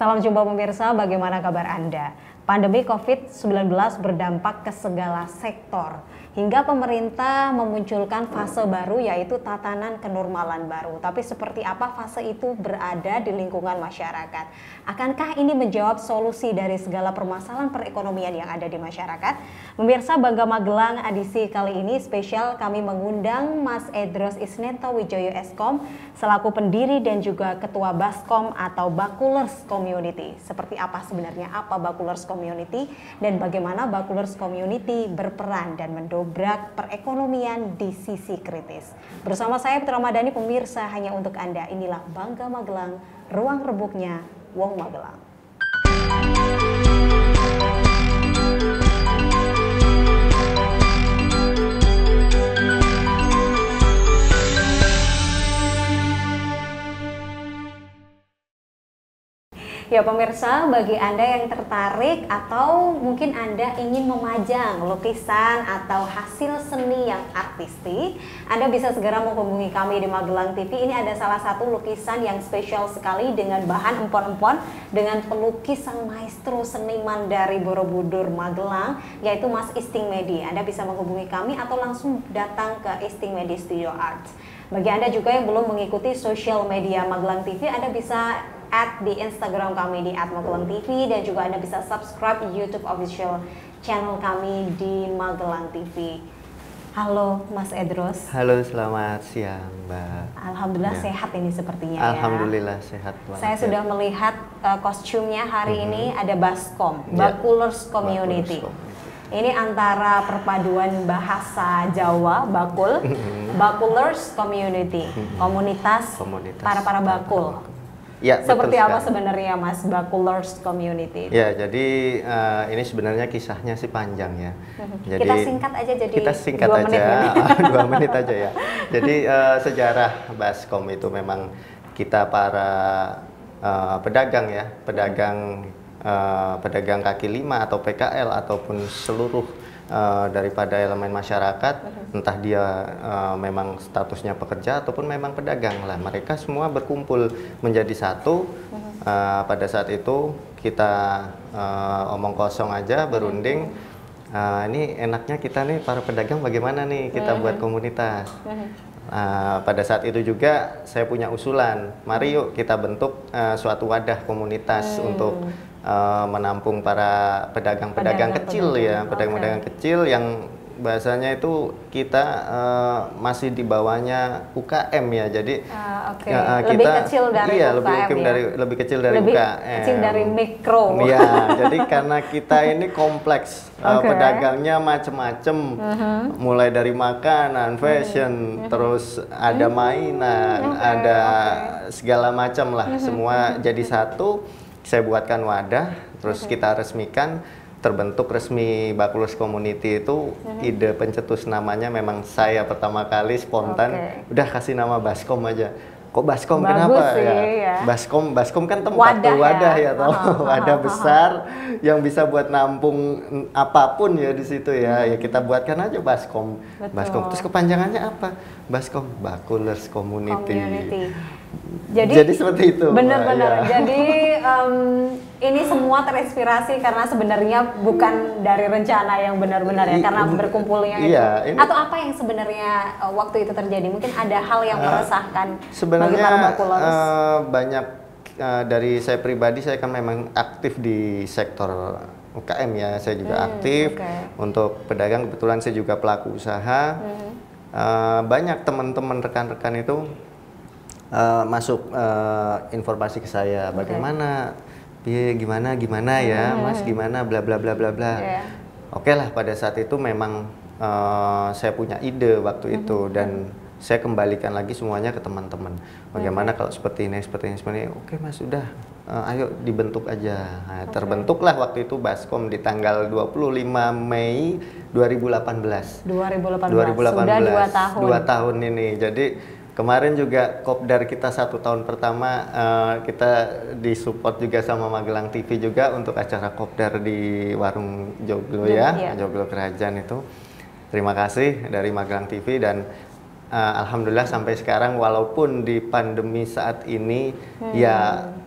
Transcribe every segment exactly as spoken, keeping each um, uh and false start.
Salam jumpa pemirsa, bagaimana kabar Anda? Pandemi covid sembilan belas berdampak ke segala sektor, hingga pemerintah memunculkan fase baru yaitu tatanan kenormalan baru. Tapi seperti apa fase itu berada di lingkungan masyarakat? Akankah ini menjawab solusi dari segala permasalahan perekonomian yang ada di masyarakat? Pemirsa Bangga Magelang edisi kali ini spesial kami mengundang Mas Edros Isnento Wijoyo Eskom selaku pendiri dan juga Ketua Baskom atau Bakulers Community. Seperti apa sebenarnya apa Bakulers Community dan bagaimana Bakulers Community berperan dan mendobrak perekonomian di sisi kritis. Bersama saya Putra Madani, pemirsa hanya untuk Anda. Inilah Bangga Magelang, ruang rebuknya Wong Magelang. Ya pemirsa, bagi Anda yang tertarik atau mungkin Anda ingin memajang lukisan atau hasil seni yang artistik, Anda bisa segera menghubungi kami di Magelang T V. Ini ada salah satu lukisan yang spesial sekali dengan bahan empon-empon dengan pelukis sang maestro seniman dari Borobudur Magelang, yaitu Mas Isting Medi. Anda bisa menghubungi kami atau langsung datang ke Isting Medi Studio Art. Bagi Anda juga yang belum mengikuti sosial media Magelang T V, Anda bisa add di Instagram kami di at magelang T V dan juga Anda bisa subscribe YouTube official channel kami di Magelang T V. Halo Mas Edros. Halo, selamat siang Mbak. Alhamdulillah ya. Sehat ini sepertinya ya. Alhamdulillah sehat. Saya sudah ya. melihat uh, kostumnya hari mm-hmm. ini ada Baskom, ya. Bakulers Community. Bakulers. Ini antara perpaduan bahasa Jawa, bakul, Bakulers Community, komunitas, komunitas para para bakul. bakul. Ya, seperti apa sebenarnya Mas Bakulers Community? Ya, jadi uh, ini sebenarnya kisahnya sih panjang ya. Jadi kita singkat aja jadi kita singkat dua aja, menit dua menit aja ya. Jadi uh, sejarah Baskom itu memang kita para uh, pedagang ya, pedagang uh, pedagang kaki lima atau P K L ataupun seluruh Uh, daripada elemen masyarakat, uh-huh. entah dia uh, memang statusnya pekerja ataupun memang pedagang lah, mereka semua berkumpul menjadi satu. Uh-huh. uh, pada saat itu kita uh, omong kosong aja, berunding. Uh, ini enaknya kita nih para pedagang bagaimana nih kita uh-huh. buat komunitas. Uh-huh. Uh, pada saat itu juga saya punya usulan, mari yuk kita bentuk uh, suatu wadah komunitas uh-huh. untuk Uh, menampung para pedagang-pedagang kecil ya, pedagang-pedagang okay. kecil yang bahasanya itu kita uh, masih di bawahnya U K M ya, jadi uh, okay. uh, kita lebih kecil dari iya, U K M lebih, ya? dari, lebih kecil dari lebih U K M. Kecil dari mikro. Iya, jadi karena kita ini kompleks, uh, okay. pedagangnya macem-macem, uh-huh. mulai dari makanan, fashion, uh-huh. terus ada mainan, okay. ada okay. segala macam lah, uh-huh. semua uh-huh. jadi satu. Saya buatkan wadah, terus uh-huh. kita resmikan, terbentuk resmi Bakulers Community itu. Uh-huh. Ide pencetus namanya memang saya pertama kali spontan, okay. udah kasih nama Baskom aja. Kok Baskom? Bagus kenapa sih, ya? ya? Baskom, Baskom kan tempat wadah, wadah ya, ya toh, uh-huh. wadah uh-huh. besar yang bisa buat nampung apapun ya di situ ya. Uh-huh. Ya kita buatkan aja Baskom. Betul. Baskom. Terus kepanjangannya apa? Baskom, Bakulers Community. Community. Jadi, Jadi seperti itu. Benar-benar. Ya. Jadi um, ini semua terinspirasi karena sebenarnya bukan dari rencana yang benar-benar ya, karena berkumpulnya iya, itu. Ini, atau apa yang sebenarnya uh, waktu itu terjadi? Mungkin ada hal yang uh, meresahkan. Sebenarnya uh, banyak uh, dari saya pribadi, saya kan memang aktif di sektor U K M ya. Saya juga hmm, aktif okay. untuk pedagang. Kebetulan saya juga pelaku usaha. Hmm. Uh, banyak teman-teman rekan-rekan itu Uh, masuk uh, informasi ke saya, okay. bagaimana, ya gimana gimana ya, hmm. Mas gimana, bla bla bla bla bla. Yeah. Oke okay lah, pada saat itu memang uh, saya punya ide waktu hmm. itu dan saya kembalikan lagi semuanya ke teman-teman. Bagaimana okay. kalau seperti ini, seperti ini, seperti ini. Oke okay, Mas, sudah, uh, ayo dibentuk aja. Nah, okay. Terbentuklah waktu itu Baskom di tanggal dua puluh lima Mei dua ribu delapan belas. dua ribu delapan belas. Sudah dua tahun. Dua tahun ini. Jadi kemarin juga kopdar kita satu tahun pertama, uh, kita disupport juga sama Magelang T V juga untuk acara kopdar di Warung Joglo ya, ya. Joglo Kerajaan itu. Terima kasih dari Magelang T V dan uh, alhamdulillah sampai sekarang walaupun di pandemi saat ini hmm. ya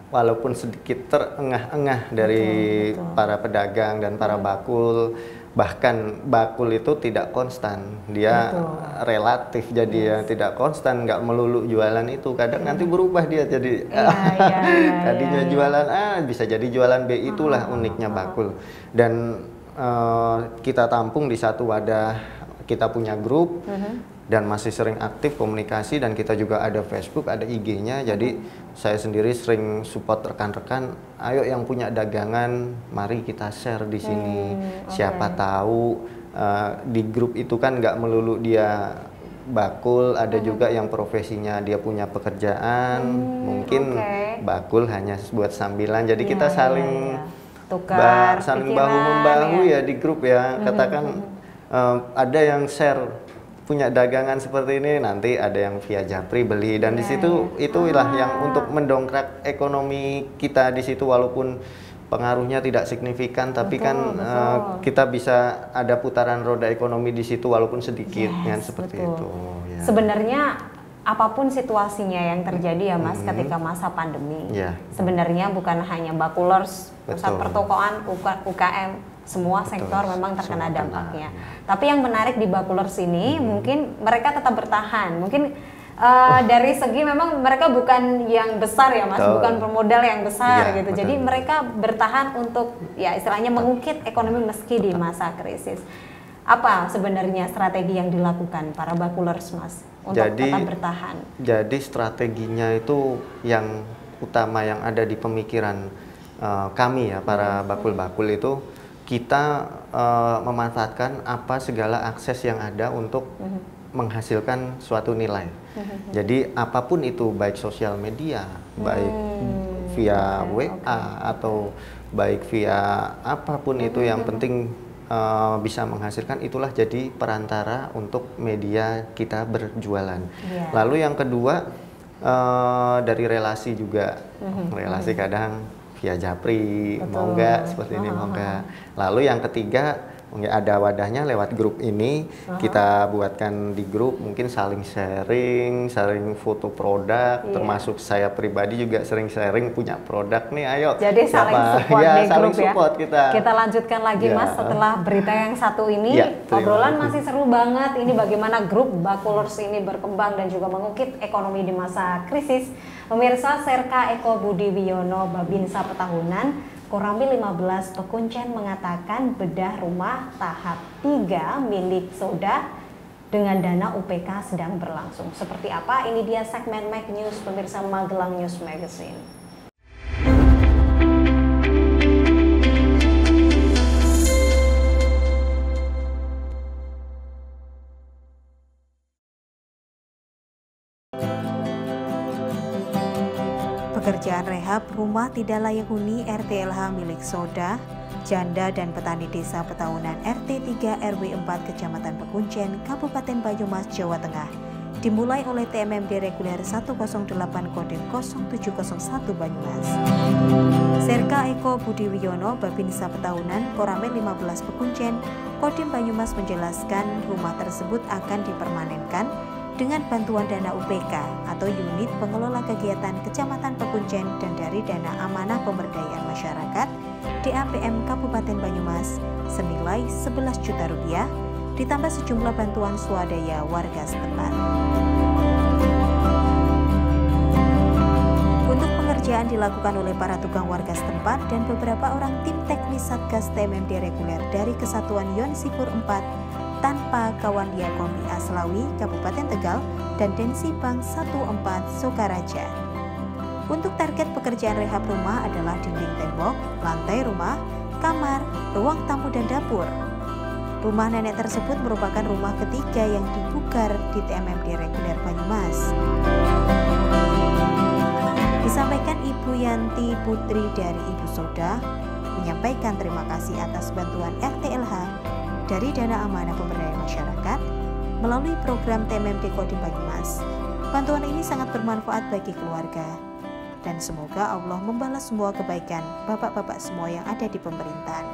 walaupun sedikit terengah-engah dari betul, betul. para pedagang dan para bakul, bahkan bakul itu tidak konstan, dia Betul. relatif, jadi yes. ya tidak konstan, nggak melulu jualan itu, kadang hmm. nanti berubah dia jadi ya, ya, ya, tadinya ya, ya. jualan A bisa jadi jualan B, itulah ah, uniknya ah, bakul. Dan uh, kita tampung di satu wadah, kita punya grup uh-huh. dan masih sering aktif komunikasi, dan kita juga ada Facebook, ada I G-nya. Jadi saya sendiri sering support rekan-rekan, ayo yang punya dagangan, mari kita share di sini. Hmm, okay. Siapa tahu uh, di grup itu kan nggak melulu dia bakul, ada hmm. juga yang profesinya dia punya pekerjaan, hmm, mungkin okay. bakul hanya buat sambilan. Jadi ya, kita saling ya, ya. Tukar saling bahu membahu ya. ya di grup ya. Katakan uh, ada yang share punya dagangan seperti ini, nanti ada yang via Japri beli, dan yeah, di situ yeah. itulah ah. yang untuk mendongkrak ekonomi kita di situ, walaupun pengaruhnya tidak signifikan, tapi betul, kan betul. Uh, kita bisa ada putaran roda ekonomi di situ walaupun sedikit, yes, kan seperti betul. itu. Ya. Sebenarnya apapun situasinya yang terjadi ya Mas, hmm. ketika masa pandemi, yeah. sebenarnya bukan hanya bakulers, pusat pertokoan, U K M, semua betul. sektor memang terkena semua dampaknya. Kena. Tapi yang menarik di bakulers ini hmm. mungkin mereka tetap bertahan. Mungkin uh, dari segi memang mereka bukan yang besar ya Mas, betul. bukan pemodal yang besar ya, gitu. Betul. Jadi mereka bertahan untuk ya istilahnya mengungkit ekonomi meski di masa krisis. Apa sebenarnya strategi yang dilakukan para bakulers Mas untuk jadi, tetap bertahan? Jadi strateginya itu yang utama yang ada di pemikiran uh, kami ya para bakul-bakul itu, kita uh, memanfaatkan apa segala akses yang ada untuk uh-huh. menghasilkan suatu nilai. Uh-huh. Jadi apapun itu, baik sosial media, hmm. baik via okay, W A okay. atau baik via apapun uh-huh. itu, yang penting uh, bisa menghasilkan, itulah jadi perantara untuk media kita berjualan. Yeah. Lalu yang kedua uh, dari relasi juga, uh-huh. relasi uh-huh. kadang via Japri, betul. Mau nggak seperti ini, mau nggak. Lalu yang ketiga, ada wadahnya lewat grup ini, uh-huh. kita buatkan di grup, mungkin saling sharing, saling foto produk, yeah. termasuk saya pribadi juga sering sharing punya produk nih, ayo. Jadi siapa? saling support ya, di saling grup support ya. Kita. Kita lanjutkan lagi yeah. Mas setelah berita yang satu ini, yeah, obrolan masih seru banget. Ini bagaimana grup bakulers ini berkembang dan juga mengungkit ekonomi di masa krisis. Pemirsa, Serka Eko Budi Wiono Babinsa Petahunan, Koramil lima belas Pekuncen mengatakan bedah rumah tahap tiga milik Soda dengan dana U P K sedang berlangsung. Seperti apa? Ini dia segmen Mag News, pemirsa Magelang News Magazine. Pekerjaan rehab rumah tidak layak huni R T L H milik Soda, janda dan petani desa Petahunan R T tiga R W empat Kecamatan Pekuncen, Kabupaten Banyumas, Jawa Tengah, dimulai oleh T M M D reguler seratus delapan kode nol tujuh nol satu Banyumas. Serka Eko Budi Wiono Babinsa Petahunan, Koramil lima belas Pekuncen, Kodim Banyumas menjelaskan rumah tersebut akan dipermanenkan dengan bantuan dana U P K atau Unit Pengelola Kegiatan Kecamatan Pekuncen dan dari dana amanah pemberdayaan masyarakat D A P M Kabupaten Banyumas senilai sebelas juta rupiah ditambah sejumlah bantuan swadaya warga setempat. Untuk pengerjaan dilakukan oleh para tukang warga setempat dan beberapa orang tim teknis Satgas T M M D reguler dari Kesatuan Yon Sipur empat tanpa kawan Diakomi Aslawi Kabupaten Tegal dan Densi Bank empat belas Sokaraja. Untuk target pekerjaan rehab rumah adalah dinding tembok, lantai rumah, kamar, ruang tamu dan dapur. Rumah nenek tersebut merupakan rumah ketiga yang dibugar di T M M D reguler Banyumas. Disampaikan Ibu Yanti Putri dari Ibu Soda menyampaikan terima kasih atas bantuan R T L H dari dana amanah pemberdayaan masyarakat melalui program T M M D Kodim Banyumas. Bantuan ini sangat bermanfaat bagi keluarga dan semoga Allah membalas semua kebaikan bapak-bapak semua yang ada di pemerintahan.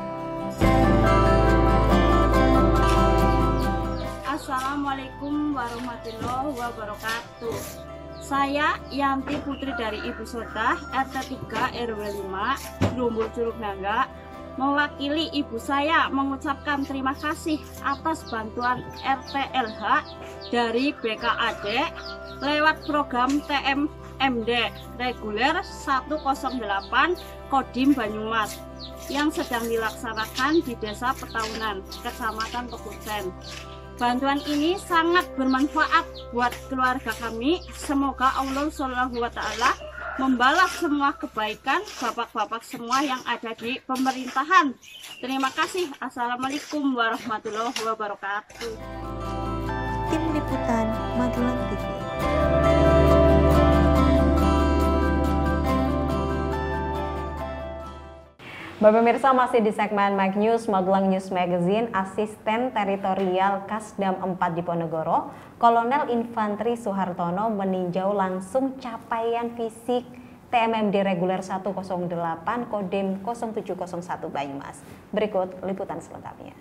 Assalamualaikum warahmatullahi wabarakatuh. Saya Yanti Putri dari Ibu Sodah R T tiga R W lima Lumbur Curug Nangga mewakili ibu saya mengucapkan terima kasih atas bantuan R T L H dari B K A D lewat program T M M D reguler seratus delapan Kodim Banyumas yang sedang dilaksanakan di Desa Petaunan, Kecamatan Pekuten. Bantuan ini sangat bermanfaat buat keluarga kami. Semoga Allah Subhanahu wa Ta'ala membalas semua kebaikan bapak-bapak semua yang ada di pemerintahan. Terima kasih. Assalamualaikum warahmatullahi wabarakatuh. Tim Liputan Magelang T V. Bapak pemirsa, masih di segmen Mag News Magelang News Magazine. Asisten Teritorial Kasdam empat Diponegoro, Kolonel Infantri Suhartono meninjau langsung capaian fisik T M M D reguler seratus delapan Kodim nol tujuh nol satu Banyumas. Berikut liputan selengkapnya.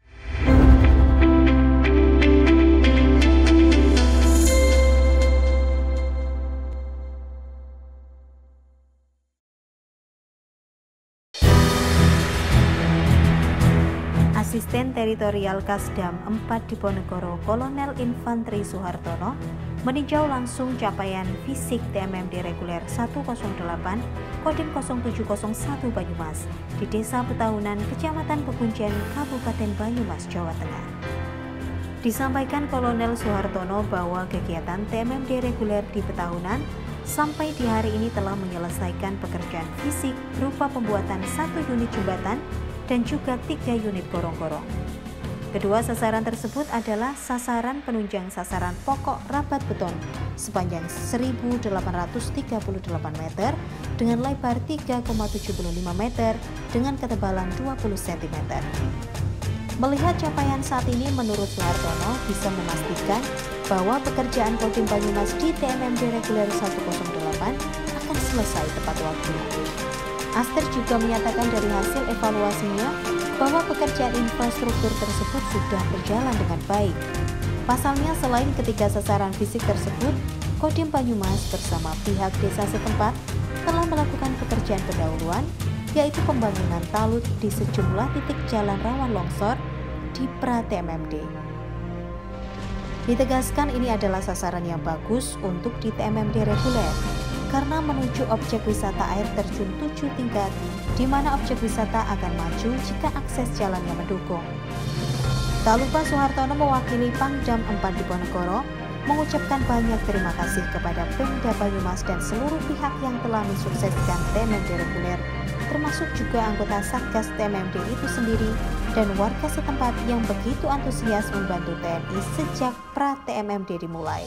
Asisten Teritorial Kasdam empat Diponegoro, Kolonel Infantri Suhartono meninjau langsung capaian fisik T M M D reguler seratus delapan Kodim nol tujuh nol satu Banyumas di Desa Petaunan, Kecamatan Pekunjen, Kabupaten Banyumas, Jawa Tengah. Disampaikan Kolonel Suhartono bahwa kegiatan T M M D reguler di Petaunan sampai di hari ini telah menyelesaikan pekerjaan fisik berupa pembuatan satu unit jembatan dan juga tiga unit gorong-gorong. Kedua sasaran tersebut adalah sasaran penunjang sasaran pokok rabat beton sepanjang seribu delapan ratus tiga puluh delapan meter dengan lebar tiga koma tujuh lima meter dengan ketebalan dua puluh sentimeter. Melihat capaian saat ini, menurut Suhartono bisa memastikan bahwa pekerjaan Kodim Banyumas di T M M D reguler seratus delapan akan selesai tepat waktu. Aster juga menyatakan dari hasil evaluasinya bahwa pekerjaan infrastruktur tersebut sudah berjalan dengan baik. Pasalnya, selain ketiga sasaran fisik tersebut, Kodim Banyumas bersama pihak desa setempat telah melakukan pekerjaan pendahuluan, yaitu pembangunan talut di sejumlah titik jalan rawan longsor di pra T M M D. Ditegaskan ini adalah sasaran yang bagus untuk di T M M D reguler, karena menuju objek wisata air terjun tujuh tingkat, di mana objek wisata akan maju jika akses jalannya mendukung. Tak lupa Suhartono mewakili Pangdam empat Diponegoro mengucapkan banyak terima kasih kepada Pemda Banyumas dan seluruh pihak yang telah mensukseskan T M M D reguler, termasuk juga anggota Satgas T M M D itu sendiri dan warga setempat yang begitu antusias membantu T N I sejak pra T M M D dimulai.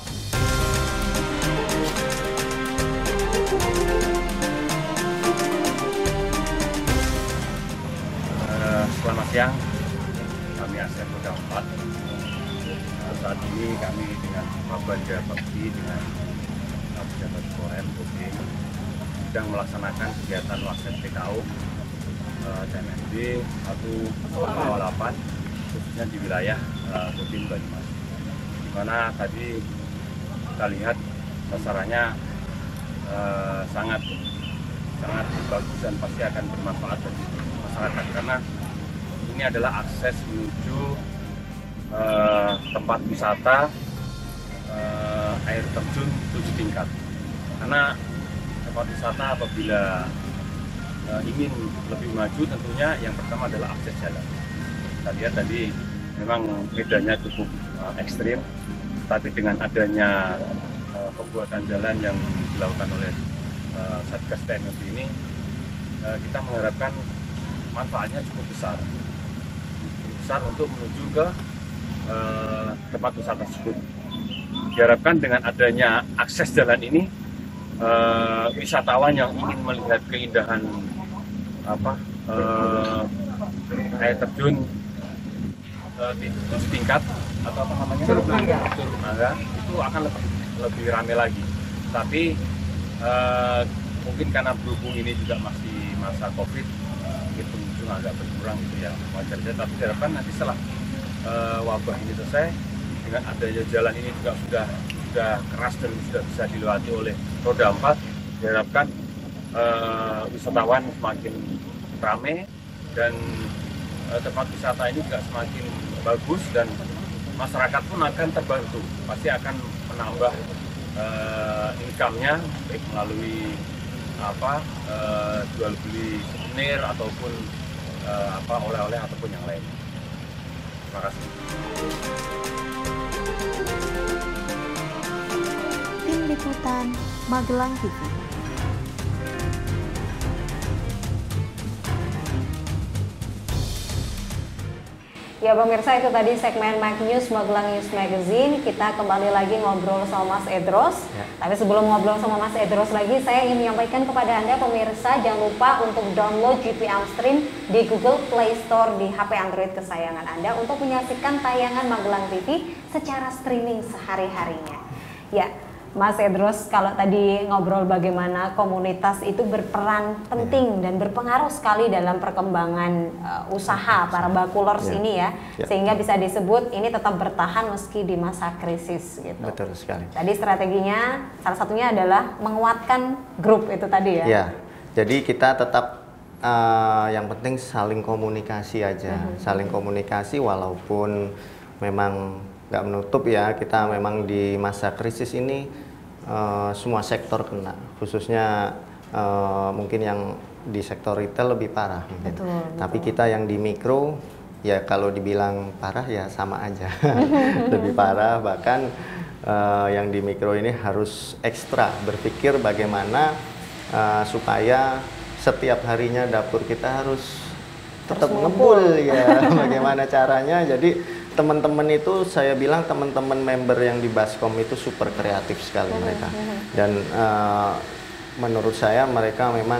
Selamat siang, kami Asisten Roda empat. Saat ini kami dengan Babanda Bakti dengan pejabat Korem Kodim sedang melaksanakan kegiatan Wakset P K O T M M D seratus delapan khususnya di wilayah Kodim Banyumas, di mana tadi kita lihat sasarannya eh, sangat sangat bagus dan pasti akan bermanfaat bagi masyarakat, karena ini adalah akses menuju uh, tempat wisata uh, air terjun tujuh tingkat. Karena tempat wisata apabila uh, ingin lebih maju, tentunya yang pertama adalah akses jalan. Kita lihat tadi memang medannya cukup uh, ekstrim, tapi dengan adanya uh, pembuatan jalan yang dilakukan oleh uh, Satgas T M M D ini, uh, kita mengharapkan manfaatnya cukup besar. besar untuk menuju ke uh, tempat wisata tersebut. Diharapkan dengan adanya akses jalan ini, uh, wisatawan yang ingin melihat keindahan apa uh, air terjun uh, di tujuh tingkat atau apa namanya Curug Nangga itu akan lebih lebih ramai lagi. Tapi uh, mungkin karena berhubung ini juga masih masa COVID, mungkin pengunjung agak berkurang gitu ya, wajar saja. Tapi diharapkan nanti setelah uh, wabah ini selesai, dengan adanya jalan ini juga sudah sudah keras dan sudah bisa dilewati oleh roda empat, diharapkan uh, wisatawan semakin ramai dan uh, tempat wisata ini juga semakin bagus dan masyarakat pun akan terbantu, pasti akan menambah uh, income-nya baik melalui apa uh, jual beli souvenir ataupun uh, apa oleh-oleh ataupun yang lain. Terima kasih. Tim Liputan Magelang T V. Ya pemirsa, itu tadi segmen Mike News Magelang News Magazine. Kita kembali lagi ngobrol sama Mas Edros. Ya. Tapi sebelum ngobrol sama Mas Edros lagi, saya ingin menyampaikan kepada Anda pemirsa, jangan lupa untuk download G P M Stream di Google Play Store di H P Android kesayangan Anda untuk menyaksikan tayangan Magelang T V secara streaming sehari-harinya. Ya, Mas Edros, kalau tadi ngobrol bagaimana komunitas itu berperan penting ya. dan berpengaruh sekali dalam perkembangan uh, usaha para bakulers ya. ini ya, ya, sehingga bisa disebut ini tetap bertahan meski di masa krisis gitu. Betul sekali. Tadi strateginya salah satunya adalah menguatkan grup itu tadi ya. Ya, jadi kita tetap uh, yang penting saling komunikasi aja, uh-huh. saling komunikasi walaupun memang nggak menutup ya, kita memang di masa krisis ini Uh, semua sektor kena, khususnya uh, mungkin yang di sektor retail lebih parah mungkin. Betul, Tapi betul. kita yang di mikro, ya kalau dibilang parah ya sama aja, lebih parah. Bahkan uh, yang di mikro ini harus ekstra berpikir bagaimana uh, supaya setiap harinya dapur kita harus tetap ngebul ya, bagaimana caranya. Jadi teman-teman itu, saya bilang teman-teman member yang di Baskom itu super kreatif sekali mereka, dan uh, menurut saya mereka memang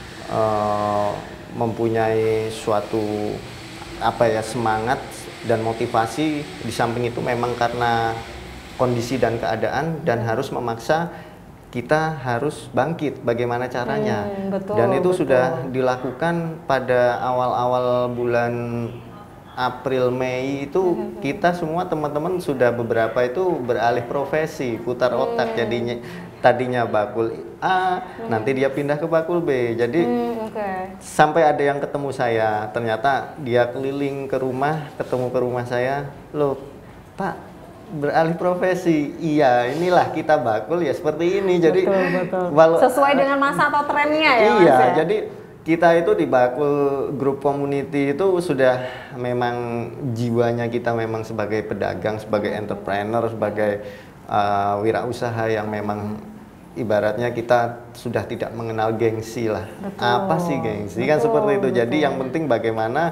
uh, mempunyai suatu apa ya semangat dan motivasi. Di samping itu memang karena kondisi dan keadaan dan harus memaksa kita harus bangkit bagaimana caranya, hmm, betul, dan itu betul. sudah dilakukan pada awal-awal bulan April Mei itu kita semua teman-teman sudah beberapa itu beralih profesi, putar otak, jadinya tadinya bakul A, hmm. nanti dia pindah ke bakul B. Jadi hmm, okay. sampai ada yang ketemu saya, ternyata dia keliling ke rumah, ketemu ke rumah saya, loh Pak beralih profesi, iya inilah kita bakul ya seperti ini. Jadi betul, betul. Walau, sesuai dengan masa atau trennya ya. Iya, Mas, ya? jadi kita itu di Bakul Group Community itu sudah memang jiwanya kita memang sebagai pedagang, sebagai entrepreneur, sebagai uh, wirausaha yang memang ibaratnya kita sudah tidak mengenal gengsi lah. Betul. Apa sih gengsi? Betul, kan seperti itu. Betul. Jadi yang penting bagaimana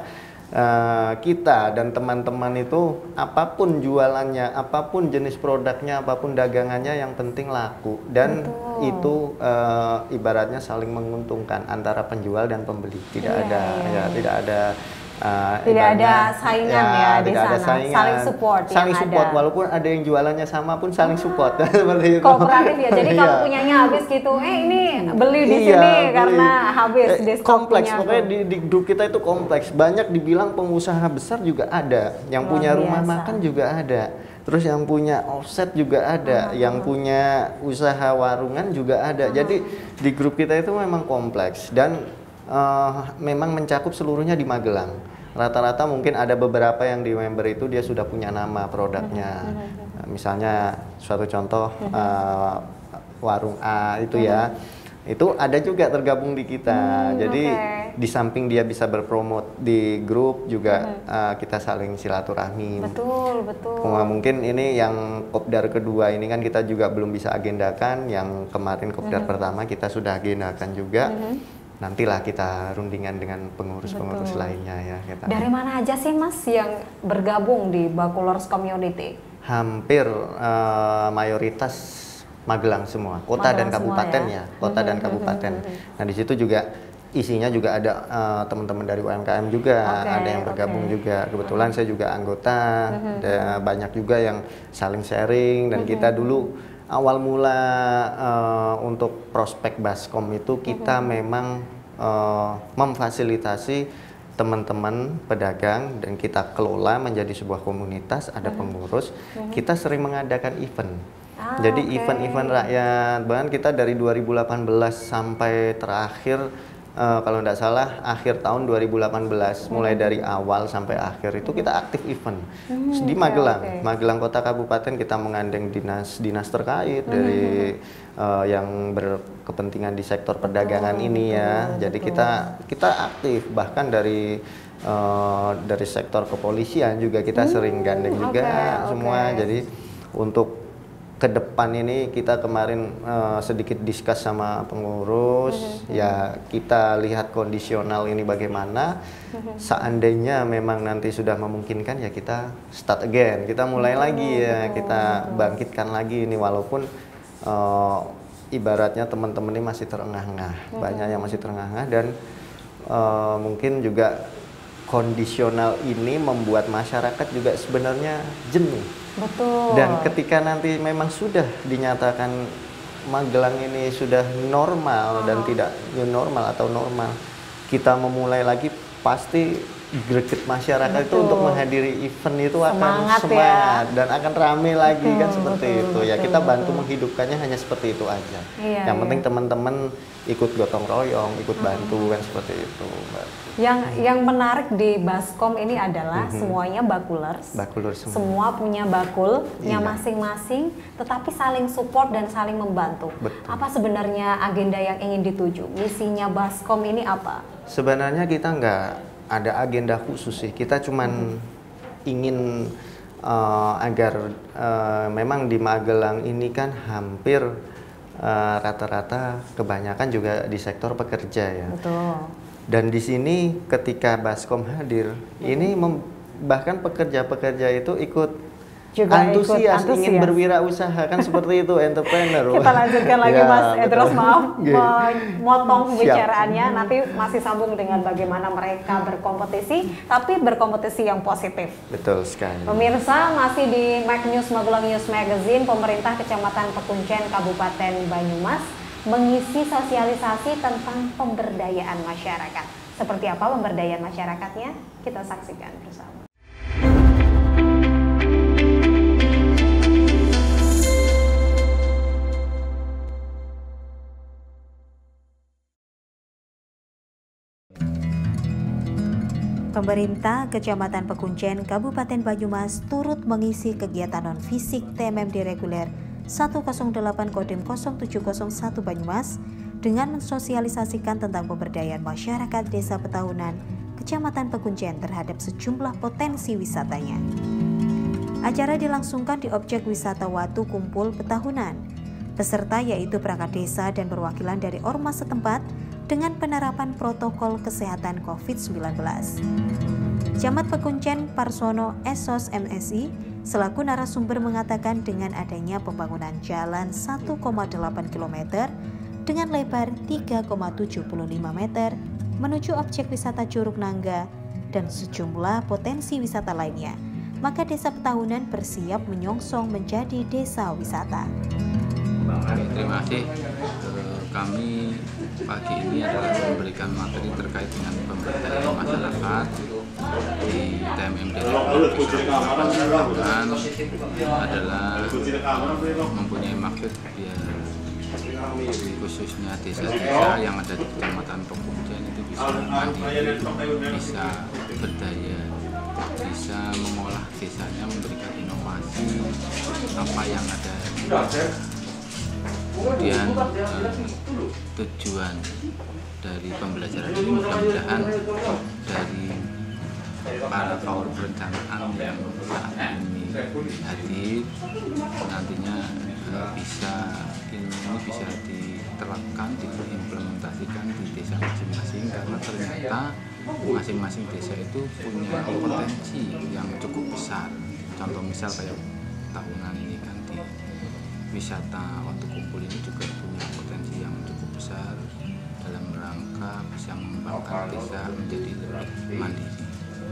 uh, kita dan teman-teman itu apapun jualannya, apapun jenis produknya, apapun dagangannya, yang penting laku. Dan betul. itu uh, ibaratnya saling menguntungkan antara penjual dan pembeli. Tidak yeah, ada yeah. ya tidak ada uh, tidak ada saingan ya, ya di tidak sana. Ada saingan. Saling support. Saling yang support ada. Walaupun ada yang jualannya sama pun saling support. Seperti itu. Kooperatif ya. Jadi kalau punyanya habis gitu, eh ini beli di iya, sini beli. karena habis eh, di kompleks. Pokoknya di, di grup kita itu kompleks. Banyak dibilang pengusaha besar juga ada, yang luar punya biasa. rumah makan juga ada. Terus yang punya offset juga ada, uh-huh. yang punya usaha warungan juga ada. Uh-huh. Jadi di grup kita itu memang kompleks dan uh, memang mencakup seluruhnya di Magelang. Rata-rata mungkin ada beberapa yang di member itu dia sudah punya nama produknya. Uh-huh. Misalnya suatu contoh uh-huh. uh, warung A itu uh-huh. ya. Itu ada juga tergabung di kita. Hmm, Jadi okay. di samping dia bisa berpromot di grup juga hmm. uh, kita saling silaturahmi. Betul, betul. Cuma mungkin ini yang kopdar kedua ini kan kita juga belum bisa agendakan. Yang kemarin kopdar hmm. pertama kita sudah agendakan juga. Hmm. Nantilah kita rundingan dengan pengurus-pengurus lainnya ya. Kita. Dari mana aja sih Mas yang bergabung di Bakulers Community? Hampir uh, mayoritas Magelang semua, kota Magelang dan kabupaten ya, ya. kota dan kabupaten. Nah di situ juga isinya juga ada uh, teman-teman dari U M K M juga, okay, ada yang bergabung okay. juga. Kebetulan uh-huh. saya juga anggota, uh-huh. ada banyak juga yang saling sharing. Dan uh-huh. kita dulu awal mula uh, untuk prospek Baskom itu kita uh-huh. memang uh, memfasilitasi teman-teman pedagang dan kita kelola menjadi sebuah komunitas, ada uh-huh. pengurus. Uh-huh. Kita sering mengadakan event. Ah, Jadi oke. event-event rakyat, bahkan kita dari dua ribu delapan belas sampai terakhir, eh, kalau tidak salah akhir tahun dua ribu delapan belas, mulai dari awal sampai akhir itu kita aktif event. Hmm, Di oke, Magelang, oke. Magelang Kota Kabupaten kita mengandeng dinas-dinas terkait dari eh, yang berkepentingan di sektor perdagangan ini ya. betul, Jadi betul. kita kita aktif, bahkan dari eh, dari sektor kepolisian juga kita sering gandeng juga oke, oke. semua. Jadi untuk ke depan ini kita kemarin eh, sedikit diskus sama pengurus, ya kita lihat kondisional ini bagaimana. Seandainya memang nanti sudah memungkinkan ya kita start again, kita mulai lagi ya, kita bangkitkan lagi ini walaupun eh, ibaratnya teman-teman ini masih terengah-engah, banyak yang masih terengah-engah dan eh, mungkin juga kondisional ini membuat masyarakat juga sebenarnya jenuh. Betul. Dan ketika nanti memang sudah dinyatakan Magelang ini sudah normal dan tidak new normal atau normal, kita memulai lagi pasti greget masyarakat itu Betul. untuk menghadiri event itu akan Semangat ya. semangat dan akan rame lagi kan Betul, seperti betul, itu ya. betul, Kita bantu betul. menghidupkannya hanya seperti itu aja. Iya, Yang iya. penting teman-teman ikut gotong royong, ikut bantu kan seperti itu, Mbak. Yang yang menarik di Baskom ini adalah semuanya bakulers. Bakulur semua. Semua punya bakulnya Iya. masing-masing, tetapi saling support dan saling membantu. Betul. Apa sebenarnya agenda yang ingin dituju? Misinya Baskom ini apa? Sebenarnya kita nggak ada agenda khusus sih. Kita cuman ingin eh, agar eh, memang di Magelang ini kan hampir eh, rata-rata kebanyakan juga di sektor pekerja ya. Betul. Dan di sini ketika Baskom hadir, ini mem- bahkan pekerja-pekerja itu ikut Juga antusias, ikut ingin antusias. berwirausaha kan seperti itu entrepreneur. Kita lanjutkan lagi Ya, Mas Edros, betul. maaf Oke. memotong Siap. pembicaraannya. Nanti masih sambung dengan bagaimana mereka berkompetisi, tapi berkompetisi yang positif. Betul sekali. Pemirsa, masih di Mac News Magelang News Magazine, pemerintah Kecamatan Pekuncen Kabupaten Banyumas mengisi sosialisasi tentang pemberdayaan masyarakat. Seperti apa pemberdayaan masyarakatnya? Kita saksikan bersama. Pemerintah Kecamatan Pekuncen Kabupaten Banyumas turut mengisi kegiatan non-fisik T M M D reguler seratus delapan Kodim nol tujuh nol satu Banyumas dengan mensosialisasikan tentang pemberdayaan masyarakat Desa Petahunan Kecamatan Pekuncen terhadap sejumlah potensi wisatanya. Acara dilangsungkan di objek wisata Watu Kumpul Petahunan. Peserta yaitu perangkat desa dan perwakilan dari ormas setempat dengan penerapan protokol kesehatan covid sembilan belas. Camat Pekuncen Parsono Esos M Si selaku narasumber mengatakan dengan adanya pembangunan jalan satu koma delapan kilometer dengan lebar tiga koma tujuh lima meter menuju objek wisata Curug Nangga dan sejumlah potensi wisata lainnya, maka Desa Petahunan bersiap menyongsong menjadi desa wisata. Terima kasih. Eh, Kami pagi ini adalah memberikan materi terkait dengan pemberdayaan masyarakat di T M M D Petahunan adalah mempunyai maksud ya, khususnya desa-desa yang ada di Kecamatan Pekuncen itu bisa mandiri, bisa berdaya, bisa mengolah desanya, memberikan inovasi apa yang ada di desa. Kemudian eh, tujuan dari pembelajaran ini mudah-mudahan dari para kaur perencanaan yang saat ini hadir nantinya eh, bisa ilmu ini bisa diterapkan, diimplementasikan di desa masing-masing karena ternyata masing-masing desa itu punya potensi yang cukup besar. Contoh misal kayak tahunan ini kan di wisata Watu Kumpul ini juga punya potensi yang cukup besar dalam rangka bisa mengembangkan desa menjadi lebih mandiri.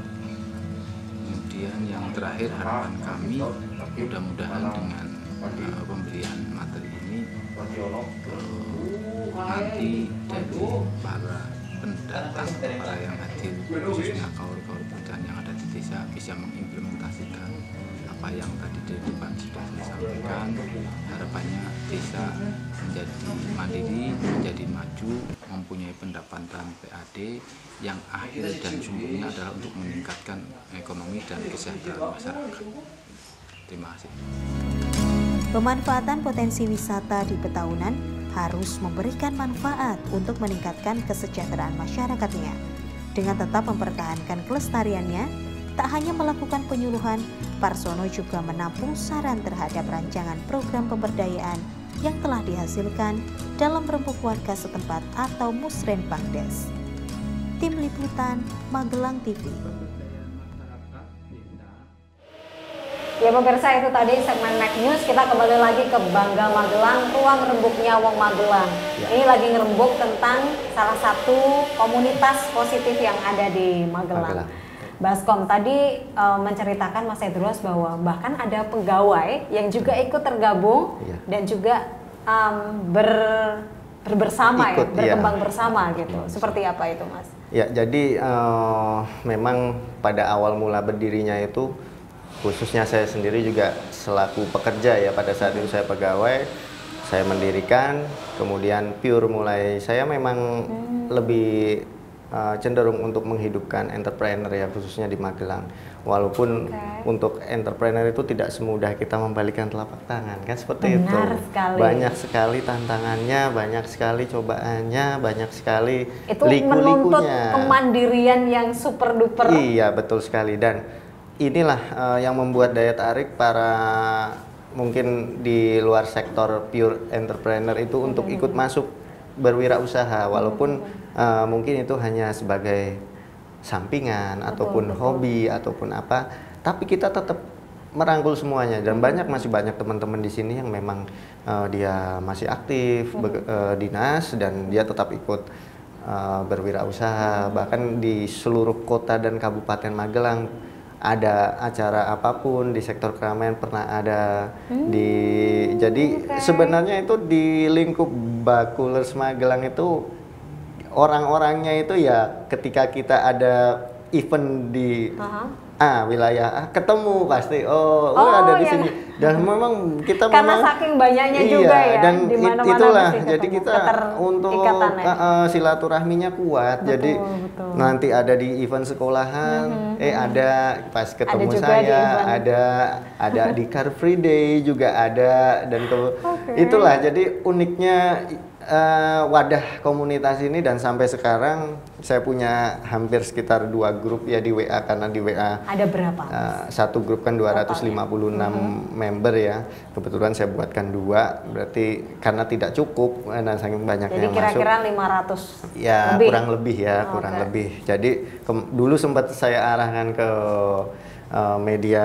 Kemudian yang terakhir harapan kami mudah-mudahan dengan uh, pemberian materi ini uh, nanti dari para pendatang para yang hadir, khususnya kaur-kaur muda yang ada di desa, bisa mengimplementasikan apa yang tadi di depan sudah disampaikan. Harapannya desa menjadi mandiri, menjadi maju, mempunyai pendapatan P A D yang akhir dan sumbernya adalah untuk meningkatkan ekonomi dan kesejahteraan masyarakat. Terima kasih. Pemanfaatan potensi wisata di Petaunan harus memberikan manfaat untuk meningkatkan kesejahteraan masyarakatnya. Dengan tetap mempertahankan kelestariannya, tak hanya melakukan penyuluhan, Parsono juga menampung saran terhadap rancangan program pemberdayaan yang telah dihasilkan dalam rembuk warga setempat atau Musrenbangdes. Tim Liputan Magelang T V. Ya pemirsa, itu tadi segmen Mac News. Kita kembali lagi ke Bangga Magelang, ruang rembuknya Wong Magelang. Ya. Ini lagi ngerembuk tentang salah satu komunitas positif yang ada di Magelang. Magelang. Baskom tadi uh, menceritakan Mas Edros bahwa bahkan ada pegawai yang juga ikut tergabung ya. Dan juga um, ber, berbersama ikut, ya, berkembang ya. bersama gitu. Ya. Seperti apa itu, Mas? Ya, jadi uh, memang pada awal mula berdirinya itu, khususnya saya sendiri juga selaku pekerja ya, pada saat itu saya pegawai, saya mendirikan, kemudian pure mulai saya memang hmm. lebih uh, cenderung untuk menghidupkan entrepreneur ya, khususnya di Magelang. Walaupun okay. untuk entrepreneur itu tidak semudah kita membalikan telapak tangan, kan seperti Benar itu. Sekali. Banyak sekali tantangannya, banyak sekali cobaannya, banyak sekali itu liku-likunya. Menuntut kemandirian yang super duper. Iya, betul sekali. Dan inilah uh, yang membuat daya tarik para mungkin di luar sektor pure entrepreneur itu hmm. untuk ikut masuk berwirausaha, walaupun hmm. uh, mungkin itu hanya sebagai sampingan betul, ataupun betul. hobi ataupun apa, tapi kita tetap merangkul semuanya. Dan hmm. banyak masih banyak teman-teman di sini yang memang uh, dia masih aktif hmm. be, uh, dinas dan dia tetap ikut uh, berwirausaha. Hmm. Bahkan di seluruh kota dan kabupaten Magelang ada acara apapun di sektor keramaian pernah ada. hmm, di jadi okay. sebenarnya itu di lingkup Bakulers Magelang itu orang-orangnya itu ya ketika kita ada event di uh-huh. ah wilayah ah, ketemu pasti oh, oh, oh ada di ya. sini dan memang kita karena memang saking banyaknya iya, juga ya dan di mana-mana itulah ketemu, jadi kita untuk uh, uh, silaturahminya kuat. Betul, jadi betul. Nanti ada di event sekolahan mm-hmm. eh ada pas ketemu ada saya ada ada di Car Free Day juga ada dan ke, okay. itulah jadi uniknya Uh, wadah komunitas ini. Dan sampai sekarang saya punya hampir sekitar dua grup ya di W A, karena di W A ada berapa? Uh, satu grup kan dua ratus lima puluh enam mm-hmm. member ya, kebetulan saya buatkan dua, berarti karena tidak cukup dan saking banyaknya jadi yang kira-kira masuk, lima ratus ya lebih. kurang lebih ya oh, kurang okay. lebih. Jadi ke- dulu sempat saya arahkan ke Uh, media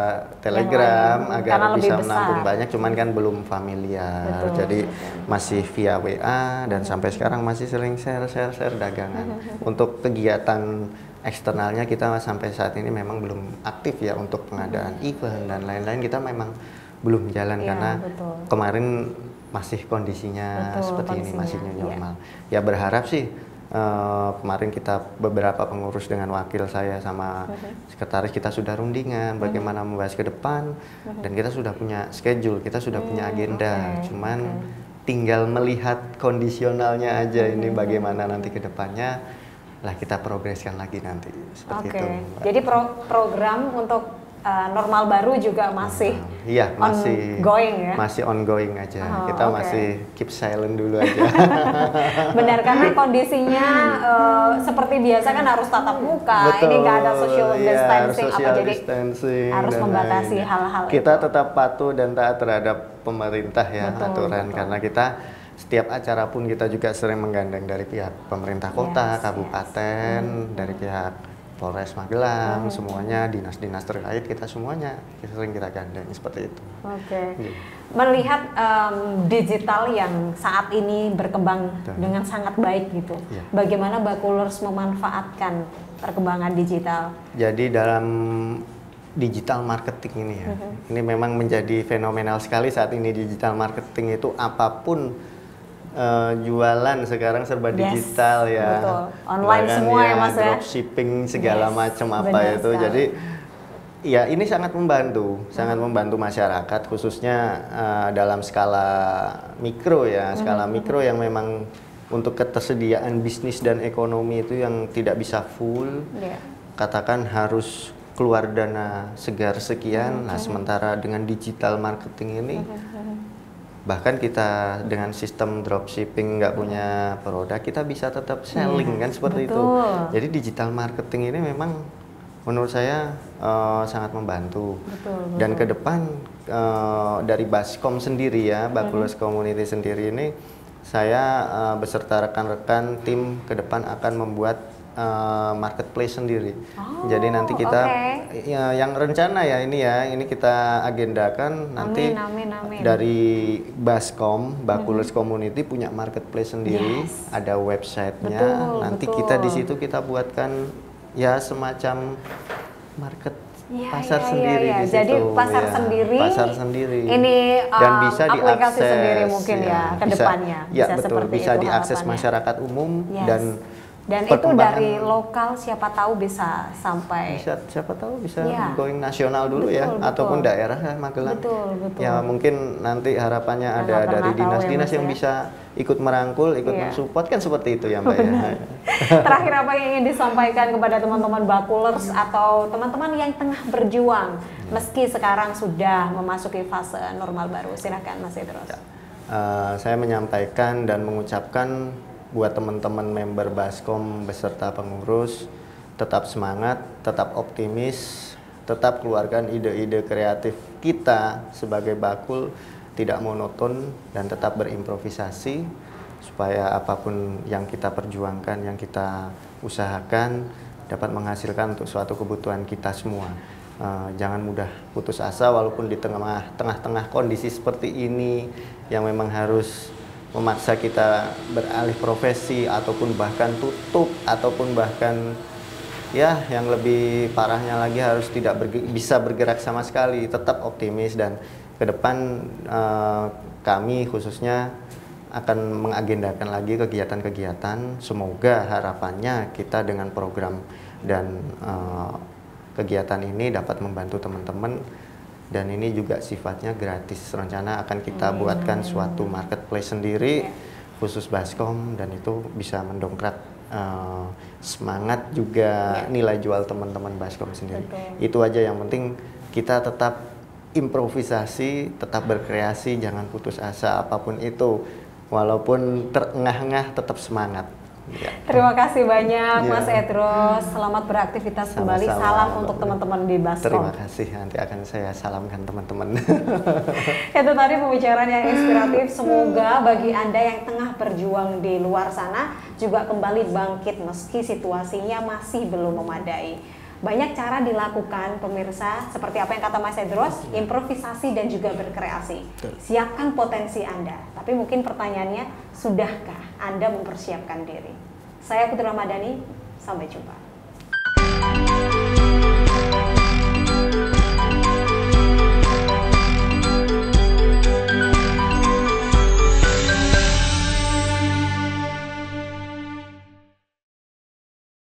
Telegram agar karena bisa menampung banyak, cuman kan belum familiar. Betul, jadi betul. Masih via W A dan hmm. sampai sekarang masih sering share share share dagangan. Untuk kegiatan eksternalnya kita sampai saat ini memang belum aktif ya, untuk pengadaan hmm. event dan lain-lain kita memang belum jalan ya, karena betul. Kemarin masih kondisinya betul, seperti kondisinya. Ini masih new normal. Ya. Ya berharap sih Uh, kemarin kita beberapa pengurus dengan wakil saya sama uh-huh. sekretaris kita sudah rundingan uh-huh. bagaimana membahas ke depan uh-huh. dan kita sudah punya schedule, kita sudah uh-huh. punya agenda, okay. cuman okay. tinggal melihat kondisionalnya aja uh-huh. ini bagaimana nanti ke depannya lah kita progreskan lagi nanti seperti okay. itu. Jadi pro- program untuk Uh, normal baru juga masih iya masih ongoing ya, masih ongoing aja. Oh, kita okay. masih keep silent dulu aja. Benar, karena kondisinya uh, seperti biasa kan harus tatap muka. Betul, ini nggak ada social distancing ya, social apa jadi distancing harus membatasi lain. Hal-hal kita itu. Tetap patuh dan taat terhadap pemerintah ya, betul, aturan betul. Karena kita setiap acara pun kita juga sering menggandeng dari pihak pemerintah kota, yes, kabupaten, yes. dari pihak Polres Magelang, hmm. semuanya dinas-dinas terkait kita semuanya kita sering kita gandeng seperti itu. Oke. Okay. Yeah. Melihat um, digital yang saat ini berkembang Betul. Dengan sangat baik gitu, yeah. bagaimana Bakulers memanfaatkan perkembangan digital? Jadi dalam digital marketing ini ya, mm-hmm. ini memang menjadi fenomenal sekali saat ini. Digital marketing itu apapun uh, jualan sekarang serba Yes, digital ya. betul. Online Bahkan semua ya, Mas, ya. Dropshipping segala Yes, macam apa benar itu. sekali. Jadi ya ini sangat membantu, sangat membantu masyarakat khususnya uh, dalam skala mikro ya, skala mikro yang memang untuk ketersediaan bisnis dan ekonomi itu yang tidak bisa full. Iya. Katakan harus keluar dana segar sekian, nah sementara dengan digital marketing ini bahkan kita dengan sistem dropshipping nggak punya produk, kita bisa tetap selling kan seperti itu. betul. Jadi digital marketing ini memang menurut saya uh, sangat membantu. Betul, Dan ke depan uh, dari Baskom sendiri ya, Bakulas Community sendiri ini saya uh, beserta rekan-rekan tim ke depan akan membuat uh, marketplace sendiri. Oh, Jadi nanti kita oke. ya, yang rencana ya ini ya, ini kita agendakan nanti Amin, amin, amin. dari Baskom, Bakulas Community punya marketplace sendiri, Yes. ada websitenya. Betul, Nanti betul. kita di situ kita buatkan ya semacam market Iya, pasar iya, sendiri iya, di iya. situ. Jadi pasar ya. sendiri. Pasar sendiri. Ini dan um, bisa aplikasi diakses sendiri mungkin ya, ke bisa- depannya. Ya Bisa betul, seperti bisa itu diakses harapannya. masyarakat umum Yes. dan Dan itu perkembangan- dari lokal siapa tahu bisa sampai bisa siapa tahu bisa Iya. going nasional dulu ya, Betul, betul. ataupun daerah ya, Magelang. Betul, betul. Ya mungkin nanti harapannya Kita ada nggak dari pernah tahu ya, dinas-dinas Mas, yang ya. bisa ikut merangkul, ikut Iya. mensupport kan seperti itu ya Mbak ya. Terakhir apa yang ingin disampaikan kepada teman-teman Bakulers atau teman-teman yang tengah berjuang meski sekarang sudah memasuki fase normal baru? Silahkan Mas Idros. Eh, saya menyampaikan dan mengucapkan buat teman-teman member Baskom beserta pengurus, tetap semangat, tetap optimis, tetap keluarkan ide-ide kreatif kita sebagai Bakul, tidak monoton dan tetap berimprovisasi supaya apapun yang kita perjuangkan, yang kita usahakan dapat menghasilkan untuk suatu kebutuhan kita semua. Uh, jangan mudah putus asa walaupun di tengah tengah-tengah kondisi seperti ini yang memang harus memaksa kita beralih profesi ataupun bahkan tutup ataupun bahkan ya yang lebih parahnya lagi harus tidak berge bisa bergerak sama sekali. Tetap optimis dan ke depan uh, kami khususnya akan mengagendakan lagi kegiatan-kegiatan. Semoga harapannya kita dengan program dan uh, kegiatan ini dapat membantu teman-teman, dan ini juga sifatnya gratis. Rencana akan kita buatkan suatu marketplace sendiri khusus Baskom, dan itu bisa mendongkrak uh, semangat juga nilai jual teman-teman Baskom sendiri. Betul. Itu aja, yang penting kita tetap improvisasi, tetap berkreasi, jangan putus asa apapun itu. Walaupun terengah-engah tetap semangat. Ya. Terima kasih banyak Ya. Mas Idros. Selamat beraktivitas kembali. Sama-sama, Salam Mbak untuk Mira. teman-teman di Baskom. Terima kasih, nanti akan saya salamkan teman-teman. Itu tadi pembicaraan yang inspiratif. Semoga bagi Anda yang tengah berjuang di luar sana juga kembali bangkit meski situasinya masih belum memadai. Banyak cara dilakukan pemirsa, seperti apa yang kata Mas Idros, improvisasi dan juga berkreasi. Siapkan potensi Anda. Tapi mungkin pertanyaannya, sudahkah Anda mempersiapkan diri? Saya Putri Ramadhani, sampai jumpa.